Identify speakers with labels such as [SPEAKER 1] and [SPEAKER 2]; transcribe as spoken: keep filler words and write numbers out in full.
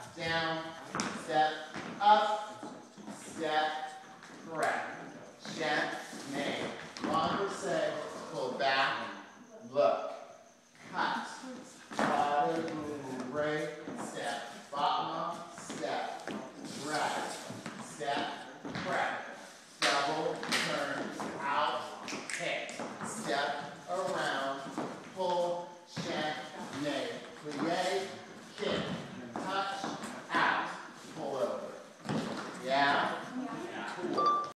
[SPEAKER 1] down, step, up, step, correct. Check, name. Renversé, pull back, look, cut. Bottom, right, step, bottom, step, right, step, correct. Double, turn, out, kick, step, around.